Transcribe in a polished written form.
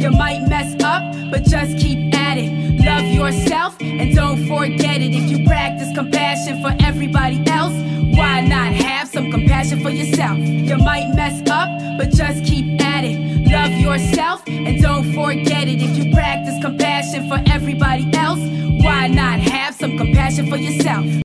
You might mess up, but just keep at it. Love yourself and don't forget it. If you practice compassion for everybody else, why not have some compassion for yourself? You might mess up, but just keep at it. Love yourself and don't forget it. If you practice compassion for everybody else, why not have some compassion for yourself?